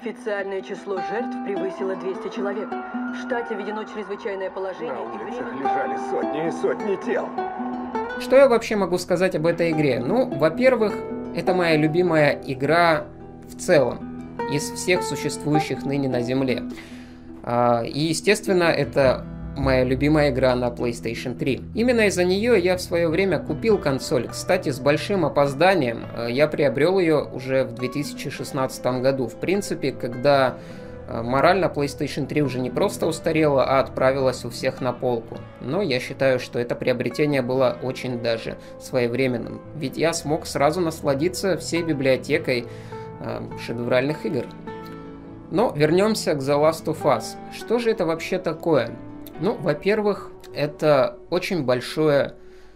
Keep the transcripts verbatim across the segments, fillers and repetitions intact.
Официальное число жертв превысило двести человек. В штате введено чрезвычайное положение. На улицах и время... лежали сотни и сотни тел. Что я вообще могу сказать об этой игре? Ну, во-первых, это моя любимая игра в целом из всех существующих ныне на Земле. И, естественно, это моя любимая игра на PlayStation три. Именно из-за нее я в свое время купил консоль. Кстати, с большим опозданием. Я приобрел ее уже в две тысячи шестнадцатом году. В принципе, когда морально PlayStation три уже не просто устарела, а отправилась у всех на полку. Но я считаю, что это приобретение было очень даже своевременным. Ведь я смог сразу насладиться всей библиотекой э, шедевральных игр. Но вернемся к The Last of Us. Что же это вообще такое? Ну, во-первых, это очень большое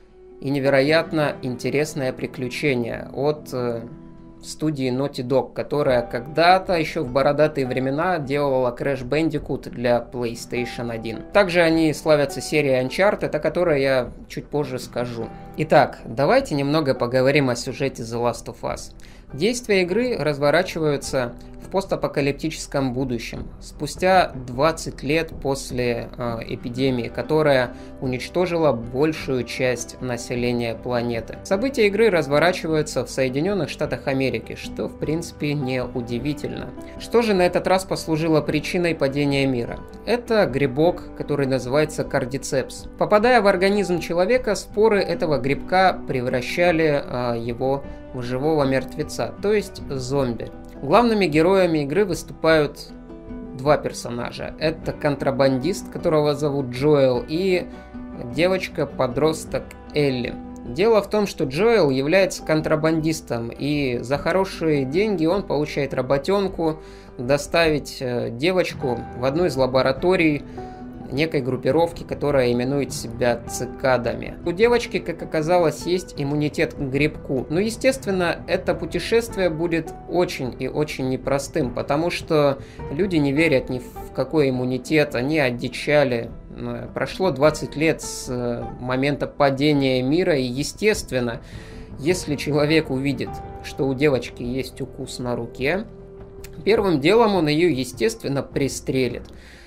и невероятно интересное приключение от э, студии Naughty Dog, которая когда-то еще в бородатые времена делала Crash Bandicoot для PlayStation один. Также они славятся серией Uncharted, о которой я чуть позже скажу. Итак, давайте немного поговорим о сюжете The Last of Us. Действия игры разворачиваются в постапокалиптическом будущем, спустя двадцать лет после э, эпидемии, которая уничтожила большую часть населения планеты. События игры разворачиваются в Соединенных Штатах Америки, что в принципе не удивительно. Что же на этот раз послужило причиной падения мира? Это грибок, который называется кардицепс. Попадая в организм человека, споры этого грибка превращали э, его в живого мертвеца, то есть зомби. Главными героями игры выступают два персонажа. Это контрабандист, которого зовут Джоэл, и девочка-подросток Элли. Дело в том, что Джоэл является контрабандистом, и за хорошие деньги он получает работенку доставить девочку в одну из лабораторий некой группировки, которая именует себя цикадами. У девочки, как оказалось, есть иммунитет к грибку. Но, естественно, это путешествие будет очень и очень непростым, потому что люди не верят ни в какой иммунитет, они одичали. Прошло двадцать лет с момента падения мира, и, естественно, если человек увидит, что у девочки есть укус на руке, первым делом он ее, естественно, пристрелит.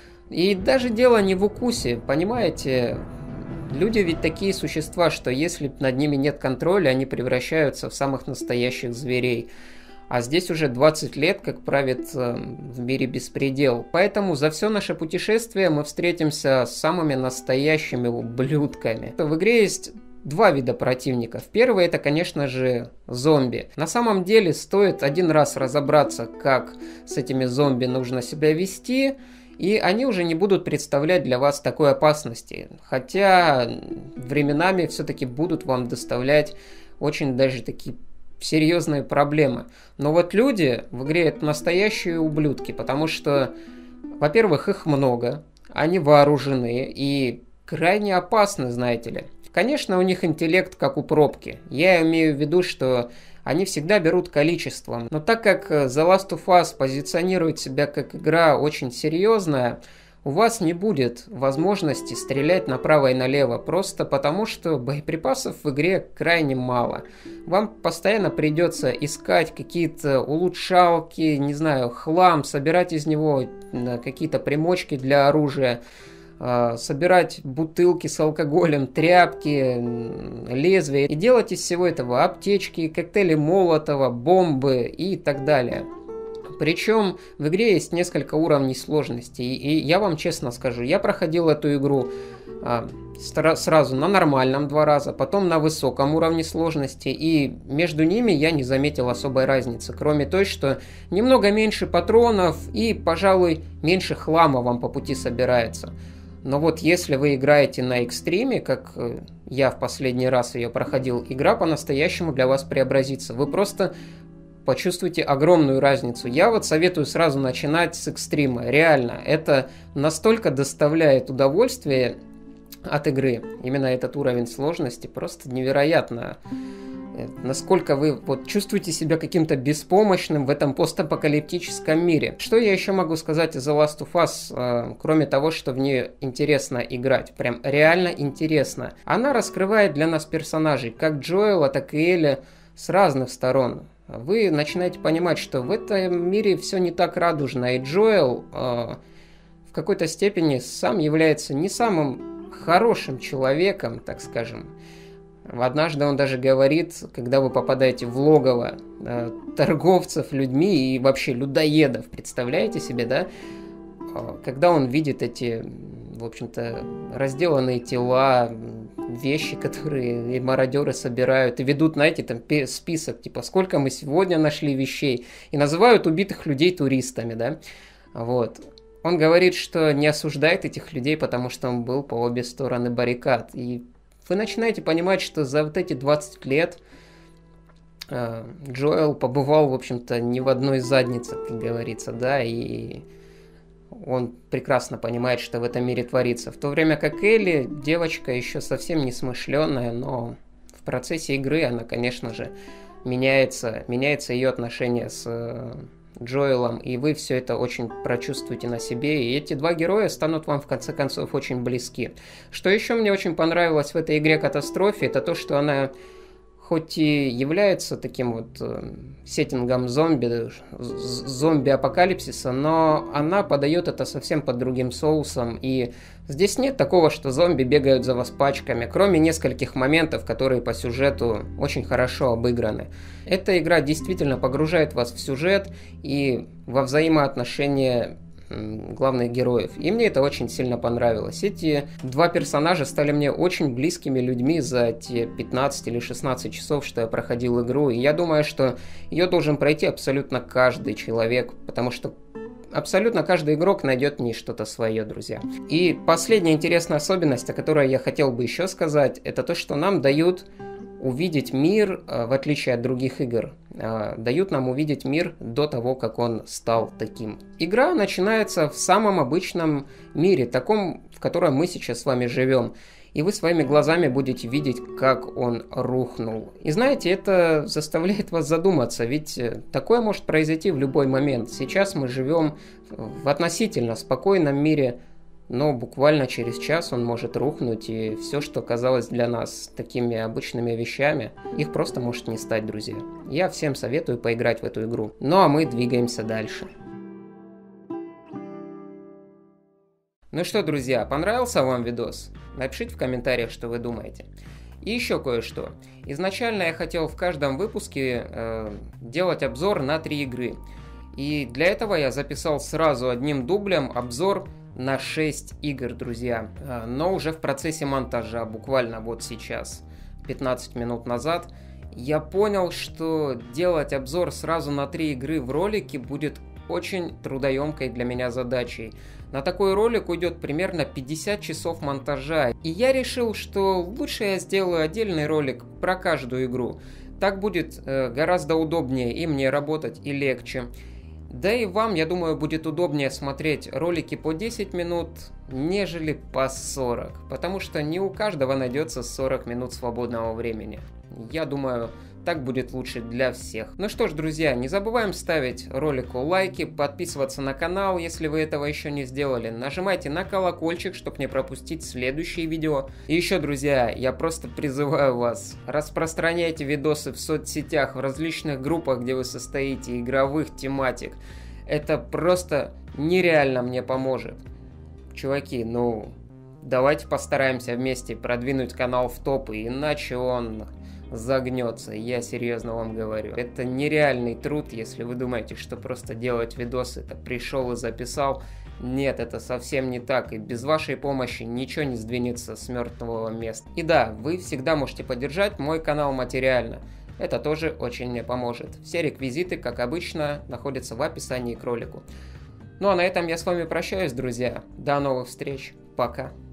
И даже дело не в укусе, понимаете, люди ведь такие существа, что если над ними нет контроля, они превращаются в самых настоящих зверей. А здесь уже двадцать лет, как правит в мире беспредел. Поэтому за все наше путешествие мы встретимся с самыми настоящими ублюдками. В игре есть два вида противников. Первый — это, конечно же, зомби. На самом деле стоит один раз разобраться, как с этими зомби нужно себя вести, и они уже не будут представлять для вас такой опасности. Хотя временами все-таки будут вам доставлять очень даже такие серьезные проблемы. Но вот люди в игре — это настоящие ублюдки, потому что, во-первых, их много, они вооружены и крайне опасны, знаете ли. Конечно, у них интеллект как у пробки. Я имею в виду, что они всегда берут количеством. Но так как The Last of Us позиционирует себя как игра очень серьезная, у вас не будет возможности стрелять направо и налево, просто потому что боеприпасов в игре крайне мало. Вам постоянно придется искать какие-то улучшалки, не знаю, хлам, собирать из него какие-то примочки для оружия, собирать бутылки с алкоголем, тряпки, лезвия и делать из всего этого аптечки, коктейли Молотова, бомбы и так далее. Причем в игре есть несколько уровней сложности, и я вам честно скажу, я проходил эту игру а, сразу на нормальном два раза, потом на высоком уровне сложности, и между ними я не заметил особой разницы, кроме той, что немного меньше патронов и, пожалуй, меньше хлама вам по пути собирается. Но вот если вы играете на экстриме, как я в последний раз ее проходил, игра по-настоящему для вас преобразится. Вы просто почувствуете огромную разницу. Я вот советую сразу начинать с экстрима. Реально, это настолько доставляет удовольствие от игры. Именно этот уровень сложности просто невероятно. Насколько вы вот чувствуете себя каким-то беспомощным в этом постапокалиптическом мире. Что я еще могу сказать о The Last of Us, э, кроме того, что в нее интересно играть? Прям реально интересно. Она раскрывает для нас персонажей, как Джоэла, так и Элли, с разных сторон. вы начинаете понимать, что в этом мире все не так радужно, и Джоэл э, в какой-то степени сам является не самым хорошим человеком, так скажем. Однажды он даже говорит, когда вы попадаете в логово э, торговцев людьми и вообще людоедов, представляете себе, да? Э, когда он видит эти, в общем-то, разделанные тела, вещи, которые и мародеры собирают, и ведут, знаете, там список, типа, сколько мы сегодня нашли вещей, и называют убитых людей туристами, да? Вот. Он говорит, что не осуждает этих людей, потому что он был по обе стороны баррикад, и вы начинаете понимать, что за вот эти двадцать лет э, Джоэл побывал, в общем-то, не в одной заднице, как говорится, да, и он прекрасно понимает, что в этом мире творится. В то время как Элли, девочка еще совсем не смышленая, но в процессе игры она, конечно же, меняется, меняется ее отношение с э, Джоэлом, и вы все это очень прочувствуете на себе, и эти два героя станут вам в конце концов очень близки. Что еще мне очень понравилось в этой игре «Катастрофе», это то, что она хоть и является таким вот э, сеттингом зомби, зомби-апокалипсиса, но она подает это совсем под другим соусом, и здесь нет такого, что зомби бегают за вас пачками, кроме нескольких моментов, которые по сюжету очень хорошо обыграны. Эта игра действительно погружает вас в сюжет и во взаимоотношения главных героев. И мне это очень сильно понравилось. Эти два персонажа стали мне очень близкими людьми за те пятнадцать или шестнадцать часов, что я проходил игру. И я думаю, что ее должен пройти абсолютно каждый человек, потому что абсолютно каждый игрок найдет в ней что-то свое, друзья. И последняя интересная особенность, о которой я хотел бы еще сказать, это то, что нам дают увидеть мир, в отличие от других игр, дают нам увидеть мир до того, как он стал таким. Игра начинается в самом обычном мире, таком, в котором мы сейчас с вами живем. И вы своими глазами будете видеть, как он рухнул. И знаете, это заставляет вас задуматься, ведь такое может произойти в любой момент. Сейчас мы живем в относительно спокойном мире, но буквально через час он может рухнуть, и все, что казалось для нас такими обычными вещами, их просто может не стать, друзья. Я всем советую поиграть в эту игру. Ну а мы двигаемся дальше. Ну что, друзья, понравился вам видос? Напишите в комментариях, что вы думаете. И еще кое-что. Изначально я хотел в каждом выпуске э, делать обзор на три игры. И для этого я записал сразу одним дублем обзор на шесть игр, друзья. Но уже в процессе монтажа, буквально вот сейчас, пятнадцать минут назад, я понял, что делать обзор сразу на три игры в ролике будет очень трудоемкой для меня задачей. На такой ролик уйдет примерно пятьдесят часов монтажа. И я решил, что лучше я сделаю отдельный ролик про каждую игру. Так будет э, гораздо удобнее и мне работать, и легче. Да и вам, я думаю, будет удобнее смотреть ролики по десять минут, нежели по сорок. Потому что не у каждого найдется сорок минут свободного времени. Я думаю, так будет лучше для всех. Ну что ж, друзья, не забываем ставить ролику лайки, подписываться на канал, если вы этого еще не сделали. Нажимайте на колокольчик, чтобы не пропустить следующие видео. И еще, друзья, я просто призываю вас, распространяйте видосы в соцсетях, в различных группах, где вы состоите, игровых тематик. Это просто нереально мне поможет. Чуваки, ну, давайте постараемся вместе продвинуть канал в топы, иначе он загнется, я серьезно вам говорю. Это нереальный труд, если вы думаете, что просто делать видосы, это пришел и записал. Нет, это совсем не так, и без вашей помощи ничего не сдвинется с мертвого места. И да, вы всегда можете поддержать мой канал материально. Это тоже очень мне поможет. Все реквизиты, как обычно, находятся в описании к ролику. Ну а на этом я с вами прощаюсь, друзья. До новых встреч. Пока.